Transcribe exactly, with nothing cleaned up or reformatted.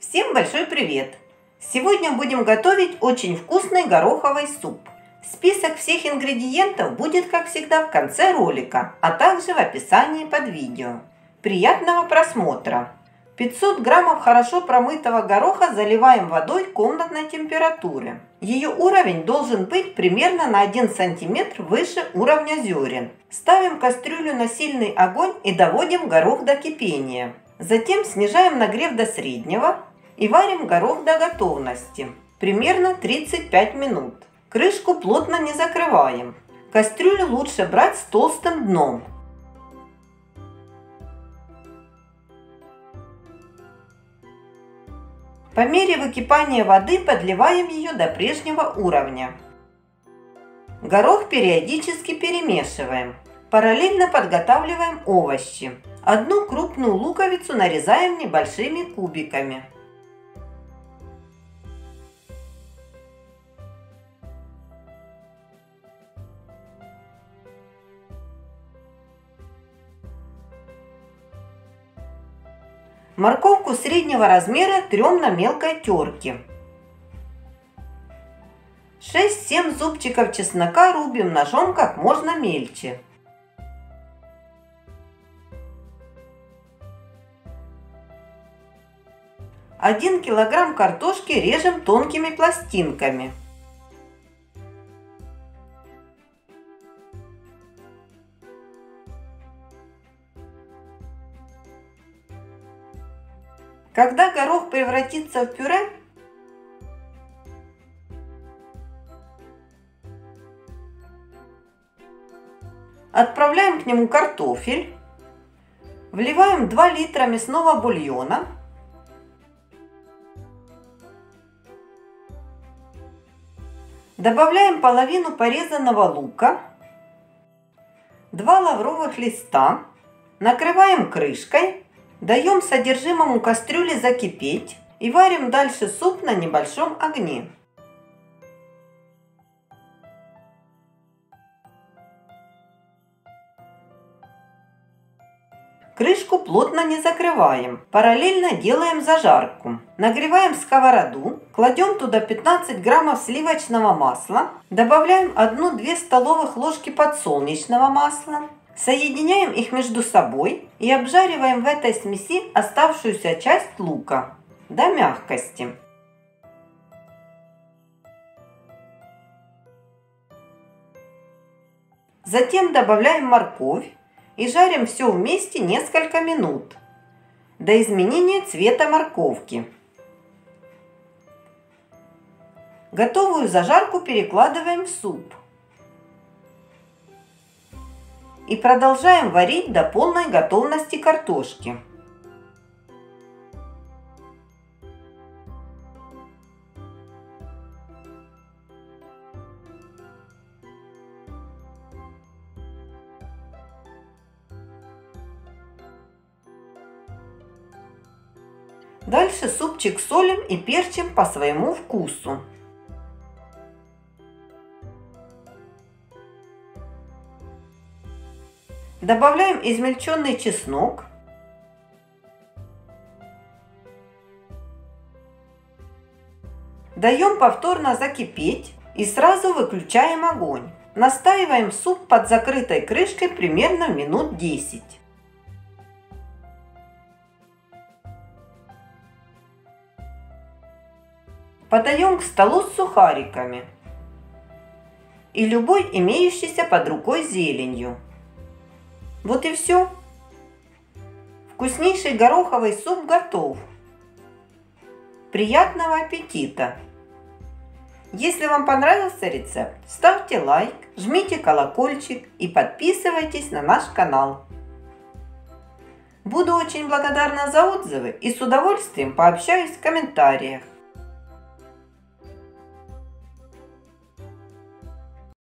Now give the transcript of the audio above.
Всем большой привет! Сегодня будем готовить очень вкусный гороховый суп. Список всех ингредиентов будет, как всегда, в конце ролика, а также в описании под видео. Приятного просмотра! пятьсот граммов хорошо промытого гороха заливаем водой комнатной температуры. Ее уровень должен быть примерно на один сантиметр выше уровня зерен. Ставим кастрюлю на сильный огонь и доводим горох до кипения. Затем снижаем нагрев до среднего и варим горох до готовности, примерно тридцать пять минут. Крышку плотно не закрываем. Кастрюлю лучше брать с толстым дном. По мере выкипания воды подливаем ее до прежнего уровня. Горох периодически перемешиваем. Параллельно подготавливаем овощи. Одну крупную луковицу нарезаем небольшими кубиками. Морковку среднего размера трем на мелкой терке. шесть-семь зубчиков чеснока рубим ножом как можно мельче. один килограмм картошки режем тонкими пластинками. Когда горох превратится в пюре, отправляем к нему картофель, вливаем два литра мясного бульона, добавляем половину порезанного лука, два лавровых листа, накрываем крышкой. Даем содержимому кастрюли закипеть и варим дальше суп на небольшом огне. Крышку плотно не закрываем. Параллельно делаем зажарку. Нагреваем сковороду, кладем туда пятнадцать граммов сливочного масла, добавляем одну-две столовых ложки подсолнечного масла. Соединяем их между собой и обжариваем в этой смеси оставшуюся часть лука до мягкости. Затем добавляем морковь и жарим все вместе несколько минут до изменения цвета морковки. Готовую зажарку перекладываем в суп. И продолжаем варить до полной готовности картошки. Дальше супчик солим и перчим по своему вкусу. Добавляем измельченный чеснок. Даем повторно закипеть и сразу выключаем огонь. Настаиваем суп под закрытой крышкой примерно минут десять. Подаем к столу с сухариками и любой имеющейся под рукой зеленью. Вот и все. Вкуснейший гороховый суп готов. Приятного аппетита! Если вам понравился рецепт, ставьте лайк, жмите колокольчик и подписывайтесь на наш канал. Буду очень благодарна за отзывы и с удовольствием пообщаюсь в комментариях.